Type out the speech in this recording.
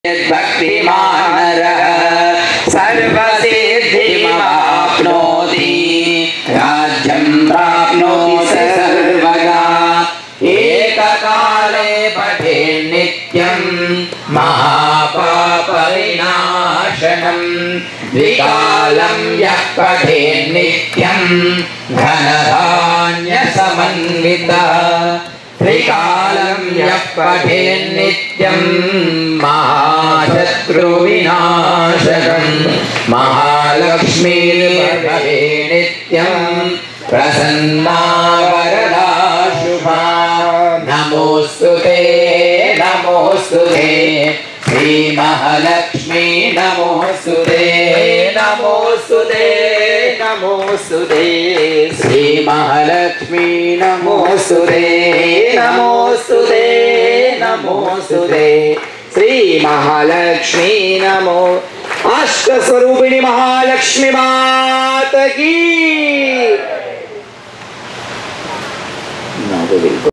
भक्तिमान नरः सर्वसिद्धिमाप्नोति राज्यं प्राप्नोति सर्वदा एककाले पठे नित्यं महापापविनाशनं द्विकालं यः पठे नित्यं धनधान्यसमन्वितः त्रिकालं यः पठेत् नित्यं महाशत्रुविनाशकं महालक्ष्मीर्भवे नित्यं प्रसन्ना वरदा शुभा नमोस्तुते श्रीमहालक्ष्मी नमोस्तुते नमोस्तुते श्रीमहालक्ष्मी नमोस्तुते श्रीमहालक्ष्मी नमो अष्टस्वरूपिणी महालक्ष्मी माता की।